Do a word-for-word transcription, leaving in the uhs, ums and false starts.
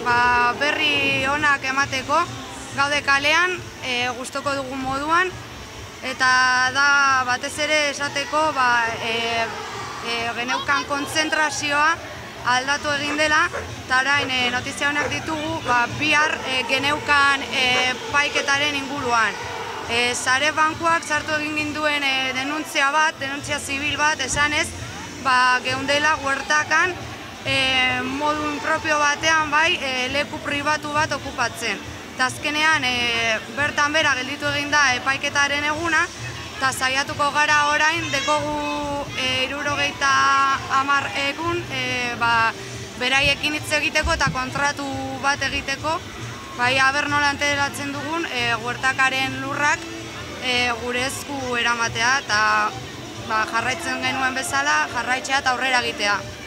ba, berri onak emateko, gaude kalean, e, gustoko dugun moduan, eta da batez ere esateko ba, e, e, geneukan kontzentrazioa aldatu egin dela, eta orain e, notizia honak ditugu ba, bihar e, geneukan e, paiketaren inguruan. E, Sare bankuak sartu egin ginduen e, denuntzia bat, denuntzia zibil bat, esanez, ba, geundela huertakan e, modu impropio batean bai e, leku pribatu bat okupatzen. Eta azkenean e, bertan bera gelditu egin da epaiketaren eguna, eta saiatuko gara orain dekogu e, hirurogeita hamar egun e, ba, beraiekin hitz egiteko eta kontratu bat egiteko, bai aber nola antelatzen dugun e, huertakaren lurrak e, gure esku eramatea eta ba, jarraitzen genuen bezala jarraitzea eta aurrera egitea.